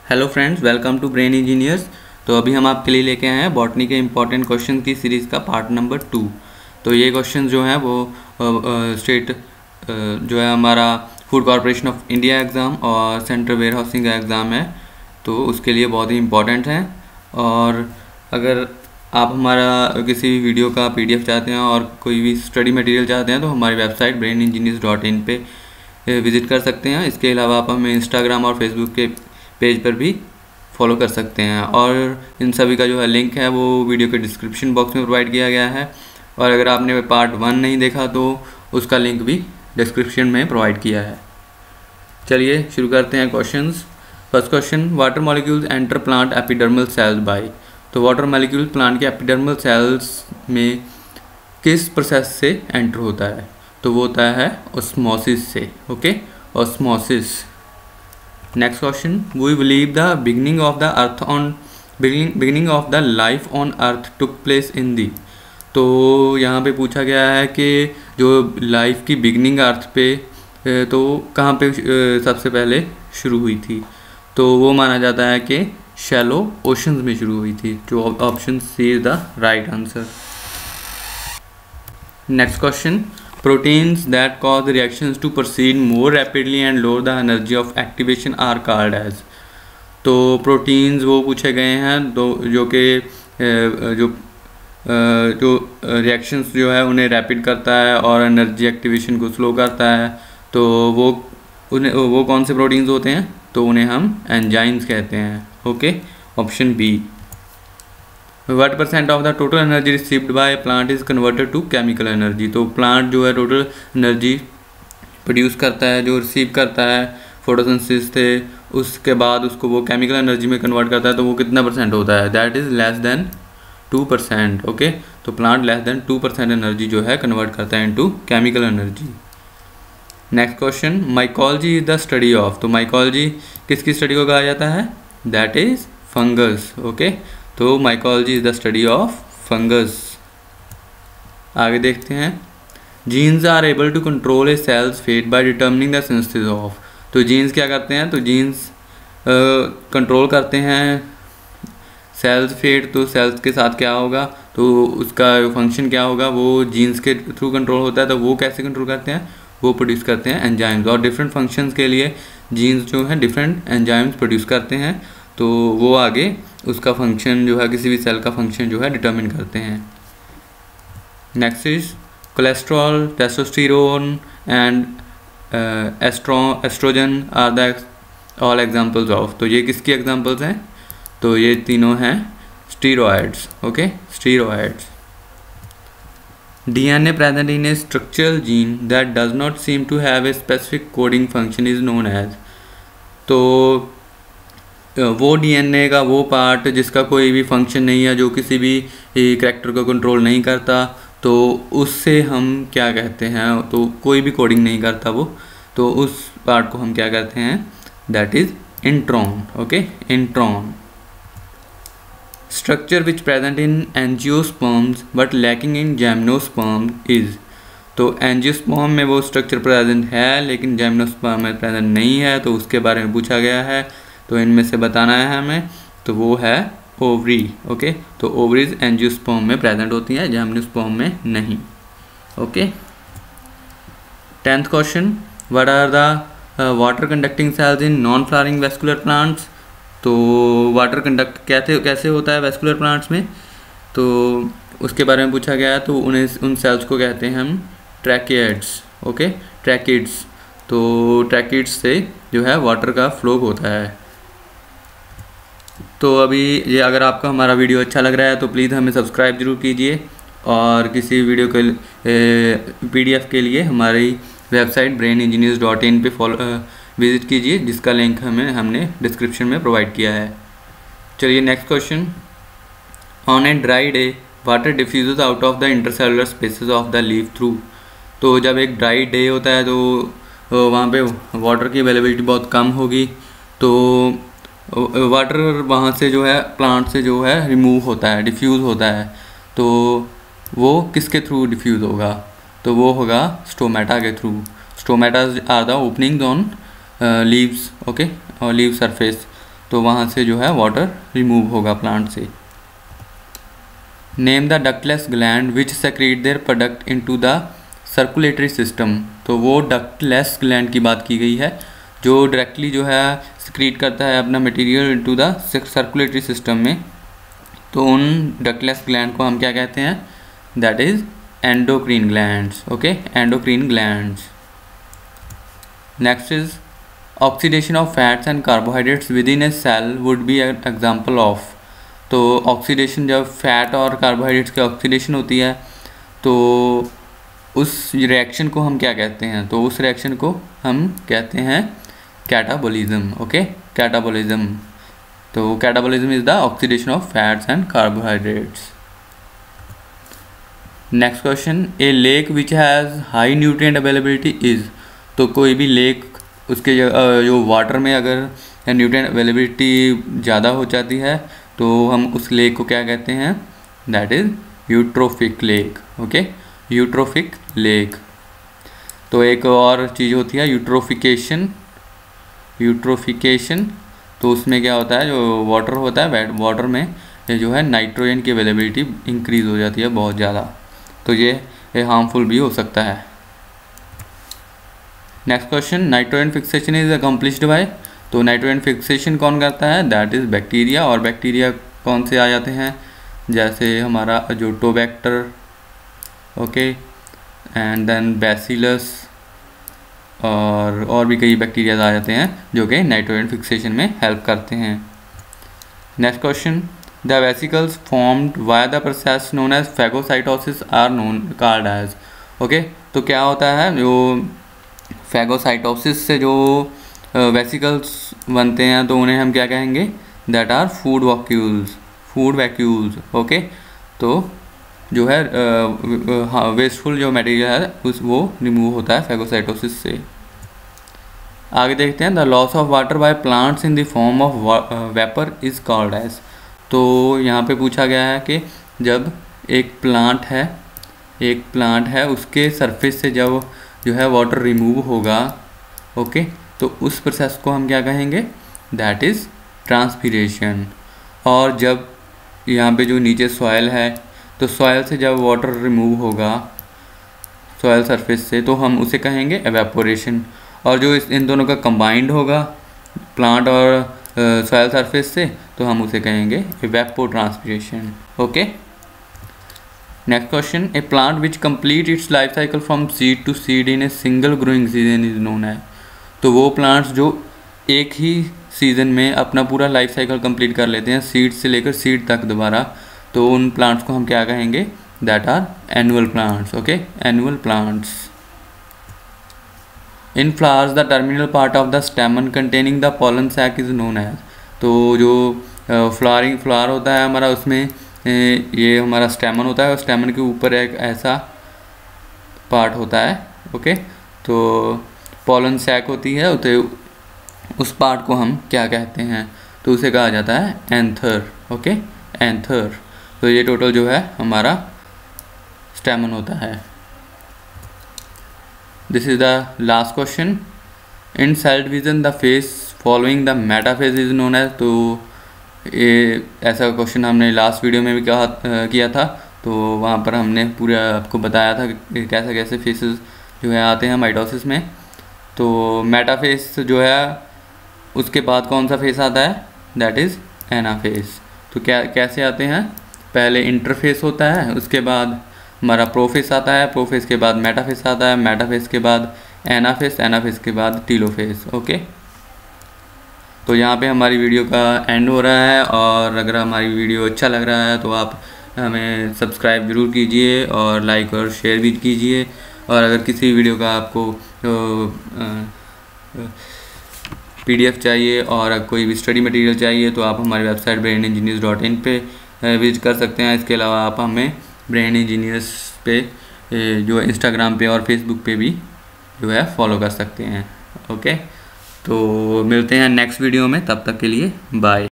Hello friends, welcome to brain engineers. तो अभी हम आपके लिए लेके आए हैं बॉटनी के इम्पॉर्टेंट क्वेश्चन की सीरीज़ का पार्ट नंबर 2। तो ये क्वेश्चन जो है वो स्टेट जो है हमारा food corporation of India exam और सेंट्रल वेयर हाउसिंग का एग्ज़ाम है, तो उसके लिए बहुत ही इम्पॉर्टेंट हैं। और अगर आप हमारा किसी भी वीडियो का PDF चाहते हैं और कोई भी स्टडी मटेरियल चाहते हैं तो हमारी वेबसाइट braininengineers.in पे विज़िट कर सकते हैं। इसके अलावा आप हमें इंस्टाग्राम और फेसबुक के पेज पर भी फॉलो कर सकते हैं, और इन सभी का जो है लिंक है वो वीडियो के डिस्क्रिप्शन बॉक्स में प्रोवाइड किया गया है। और अगर आपने पार्ट 1 नहीं देखा तो उसका लिंक भी डिस्क्रिप्शन में प्रोवाइड किया है। चलिए शुरू करते हैं questions. First question, water molecules enter plant epidermal cells by. तो वाटर मॉलिक्यूल प्लांट के एपिडर्मल सेल्स में किस प्रोसेस से एंटर होता है? तो वो होता है ऑस्मोसिस से। Okay, osmosis. Next question, we believe the beginning of the earth on beginning of the life on earth took place in the. तो यहाँ पे पूछा गया है कि जो लाइफ की बिगिनिंग अर्थ पे तो कहाँ पे सबसे पहले शुरू हुई थी? तो वो माना जाता है कि शैलो ओशंस में शुरू हुई थी, जो option C is the right answer. Next question, proteins that cause the reactions to proceed more rapidly and lower the energy of activation are called as। तो प्रोटीन्स वो पूछे गए हैं दो जो कि जो रिएक्शंस जो है उन्हें रैपिड करता है और एनर्जी एक्टिवेशन को स्लो करता है। तो वो कौन से प्रोटीन्स होते हैं? तो उन्हें हम एंजाइम्स कहते हैं। Okay, option B. What % of the total energy received by plant is converted to chemical energy. तो प्लांट जो है टोटल एनर्जी प्रोड्यूस करता है, जो रिसीव करता है फोटोसिंथेसिस से, उसके बाद उसको वो केमिकल एनर्जी में कन्वर्ट करता है। तो वो कितना % होता है? That is less than 2%। Okay, तो प्लांट लेस देन 2% एनर्जी जो है कन्वर्ट करता है into chemical energy. Next question, mycology is the study of. तो माइकोलॉजी किसकी स्टडी को कहा जाता है? That is fungus. ओके, तो mycology is the study of fungus. आगे देखते हैं, genes are able to control a cells fate by determining the synthesis of. तो जीन्स क्या करते हैं? तो जीन्स कंट्रोल करते हैं सेल्स फेट। तो सेल्स के साथ क्या होगा? तो उसका फंक्शन क्या होगा? वो जीन्स के थ्रू कंट्रोल होता है। तो वो कैसे कंट्रोल करते हैं? वो प्रोड्यूस करते हैं एंजाइम्स, और डिफरेंट फंक्शंस के लिए जीन्स जो है डिफरेंट एंजाइम्स प्रोड्यूस करते हैं। तो वो आगे उसका फंक्शन जो है, किसी भी सेल का फंक्शन जो है डिटरमिन करते हैं। Next is cholesterol, testosterone and oestrogen are the all examples of. तो ये किसकी एग्जांपल्स हैं? तो ये तीनों हैं steroids. Okay, steroids. DNA present in a structural gene that does not seem to have a specific coding function is known as। तो वो DNA का वो पार्ट जिसका कोई भी फंक्शन नहीं है, जो किसी भी करैक्टर को कंट्रोल नहीं करता, तो उससे हम क्या कहते हैं? तो कोई भी कोडिंग नहीं करता वो, तो उस पार्ट को हम क्या कहते हैं? That is intron. Okay, intron. Structure which present in angiosperms but lacking in gymnosperm is. तो एंजियोस्पर्म में वो स्ट्रक्चर प्रेजेंट है लेकिन जिम्नोस्पर्म में प्रेजेंट नहीं है, तो उसके बारे में पूछा गया है। तो इनमें से बताना है हमें, तो वो है ओवरी। ओके, तो ओवरीज एंजियोस्पर्म में प्रेजेंट होती हैं, जिम्नोस्पर्म में नहीं। Okay, 10th question, what are the water conducting cells in non flowering vascular plants. तो वाटर कंडक्ट कैसे होता है वेस्कुलर प्लांट्स में? तो उसके बारे में पूछा गया है। तो उन सेल्स को कहते हैं हम ट्रैकिड्स। Okay, tracheids. तो ट्रैकिड्स से जो है वाटर का फ्लो होता है। तो अभी ये अगर आपको हमारा वीडियो अच्छा लग रहा है तो प्लीज़ हमें सब्सक्राइब जरूर कीजिए, और किसी वीडियो के PDF के लिए हमारी वेबसाइट braininengineers.in पे विज़िट कीजिए, जिसका लिंक हमने डिस्क्रिप्शन में प्रोवाइड किया है। चलिए next question, on a dry day water diffuses out of the intercellular spaces of the leaf through. तो जब एक ड्राई डे होता है तो वहाँ पे वाटर की अवेलेबिलिटी बहुत कम होगी, तो वाटर वहाँ से जो है प्लांट से जो है रिमूव होता है, डिफ्यूज़ होता है। तो वो किसके थ्रू डिफ्यूज़ होगा? तो वो होगा स्टोमेटा के through. Stomata are the openings on leaves. Okay, और लीव सरफेस। तो वहाँ से जो है वाटर रिमूव होगा प्लांट से। Name the ductless gland which secrete their product into the circulatory system. तो वो डक्टलेस ग्लैंड की बात की गई है जो डायरेक्टली जो है सेक्रेट करता है अपना material into the circulatory system में। तो उन डक्टलेस ग्लैंड को हम क्या कहते हैं? That is endocrine glands. Okay, endocrine glands. Next is oxidation of fats and carbohydrates within a cell would be an example of. तो ऑक्सीडेशन, जब फैट और कार्बोहाइड्रेट्स की ऑक्सीडेशन होती है तो उस रिएक्शन को हम क्या कहते हैं? तो उस रिएक्शन को हम कहते हैं कैटाबोलिज्म। Okay, catabolism. तो catabolism is the oxidation of fats and carbohydrates. Next question, a lake which has high nutrient availability is. तो कोई भी लेक, उसके जो वाटर में अगर न्यूट्रिएंट अवेलेबिलिटी ज़्यादा हो जाती है तो हम उस लेक को क्या कहते हैं? That is eutrophic lake. Okay, eutrophic lake. तो एक और चीज़ होती है यूट्रोफिकेशन। यूट्रोफिकेशन तो उसमें क्या होता है, जो वाटर होता है वाटर में जो है नाइट्रोजन की अवेलेबिलिटी इंक्रीज़ हो जाती है बहुत ज़्यादा, तो ये हार्मफुल भी हो सकता है। Next question, nitrogen fixation is accomplished by. तो नाइट्रोजन फिक्सेशन कौन करता है? That is bacteria. और बैक्टीरिया कौन से आ जाते हैं? जैसे हमारा जो टोबैक्टर, ओके, एंड देन बैसिलस, और भी कई बैक्टीरिया आ जाते हैं जो कि नाइट्रोजन फिक्सेशन में हेल्प करते हैं। Next question, the vesicles formed via the process known as phagocytosis are known called as. Okay, तो क्या होता है, जो फैगोसाइटोसिस से जो वेसिकल्स बनते हैं तो उन्हें हम क्या कहेंगे? That are food vacuoles. Food vacuoles. Okay, तो जो है वेस्टफुल जो मटेरियल है वो रिमूव होता है फैगोसाइटोसिस से। आगे देखते हैं, the loss of water by plants in the form of vapour is called as. तो यहाँ पे पूछा गया है कि जब एक प्लांट है उसके सरफेस से जब जो है वाटर रिमूव होगा, ओके, तो उस प्रोसेस को हम क्या कहेंगे? That is transpiration. और जब यहाँ पे जो नीचे सॉइल है तो सॉइल से जब वाटर रिमूव होगा सॉइल सरफेस से तो हम उसे कहेंगे एवेपोरेशन। और जो इन दोनों का कंबाइंड होगा प्लांट और सॉइल सरफेस से तो हम उसे कहेंगे evapotranspiration. Okay, next question, a plant which complete its life cycle from seed to seed in a single growing season is known है। तो वो प्लांट्स जो एक ही सीज़न में अपना पूरा लाइफ साइकिल कंप्लीट कर लेते हैं, सीड से लेकर सीड तक दोबारा, तो उन प्लांट्स को हम क्या कहेंगे? That are annual plants. Okay, annual plants. In flowers the terminal part of the stamen containing the pollen sac is known as. तो जो फ्लावर होता है हमारा, उसमें ये हमारा स्टेमन होता है और स्टेमन के ऊपर एक ऐसा पार्ट होता है, ओके, तो पॉलन सैक होती है, तो उस पार्ट को हम क्या कहते हैं? तो उसे कहा जाता है एंथर। Okay, anther. तो ये टोटल जो है हमारा स्टेमन होता है। This is the last question, in cell division the phase following the metaphase is known as. तो ये ऐसा क्वेश्चन हमने लास्ट वीडियो में भी किया था, तो वहाँ पर हमने पूरा आपको बताया था कि कैसे कैसे फेसेस जो है आते हैं माइटोसिस में। तो मेटाफेस जो है उसके बाद कौन सा फेस आता है? That is anaphase. तो कैसे आते हैं? पहले इंटरफेस होता है, उसके बाद हमारा प्रोफेस आता है, प्रोफेस के बाद मेटाफेस आता है, मेटाफेस के बाद एनाफेस, एनाफेस के बाद टीलोफेस। ओके, तो यहाँ पे हमारी वीडियो का एंड हो रहा है, और अगर हमारी वीडियो अच्छा लग रहा है तो आप हमें सब्सक्राइब ज़रूर कीजिए और लाइक और शेयर भी कीजिए। और अगर किसी वीडियो का आपको PDF चाहिए और कोई भी स्टडी मटेरियल चाहिए तो आप हमारी वेबसाइट brainengineers.in पे विजिट कर सकते हैं। इसके अलावा आप हमें ब्रेन इंजीनियर्स पे जो इंस्टाग्राम पे और फेसबुक पे भी जो है फॉलो कर सकते हैं। ओके, तो मिलते हैं नेक्स्ट वीडियो में, तब तक के लिए बाय।